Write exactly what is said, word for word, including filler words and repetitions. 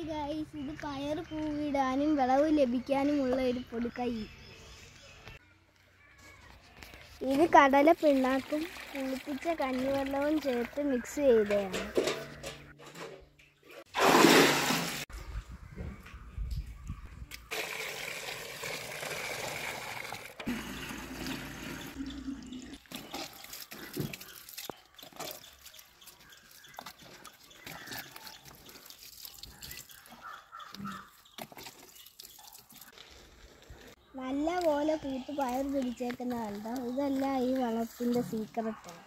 Hi guys, ഇത് പയർ പൂവിടാനും വിളവ് ലഭിക്കാനുമുള്ള ഒരു പൊടിക്കൈ. ഇത് കടല പിണ്ണാക്കും പുളിപ്പിച്ച കഞ്ഞിവെള്ളവും ചേർത്ത് മിക്സ് ചെയ്തതാണ്. നല്ല പോലെ കൂത്ത് പയർ പിടിച്ചേക്കുന്ന കണ്ടോ. ഇതല്ല ഈ വളത്തിൻ്റെ സീക്രട്ടാണ്.